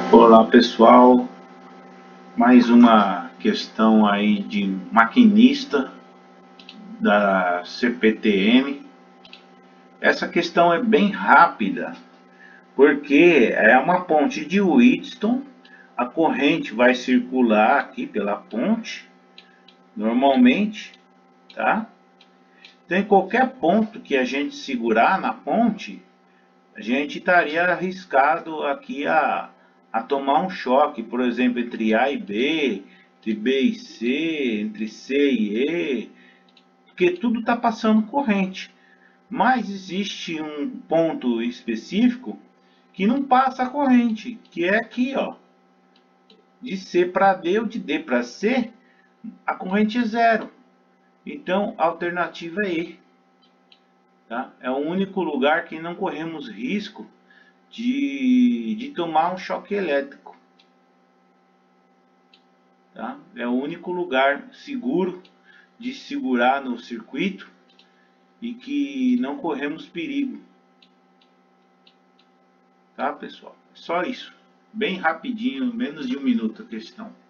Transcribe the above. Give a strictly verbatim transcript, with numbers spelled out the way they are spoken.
Olá pessoal, mais uma questão aí de maquinista da C P T M. Essa questão é bem rápida, porque é uma ponte de Wheatstone, a corrente vai circular aqui pela ponte, normalmente, tá? Então em qualquer ponto que a gente segurar na ponte, a gente estaria arriscado aqui a, a tomar um choque, por exemplo, entre A e B, entre B e C, entre C e E, porque tudo está passando corrente. Mas existe um ponto específico que não passa a corrente, que é aqui, ó, de C para D ou de D para C, a corrente é zero. Então a alternativa é E. Tá? É o único lugar que não corremos risco de, de tomar um choque elétrico. Tá? É o único lugar seguro de segurar no circuito e que não corremos perigo. Tá, pessoal? Só isso. Bem rapidinho, menos de um minuto a questão.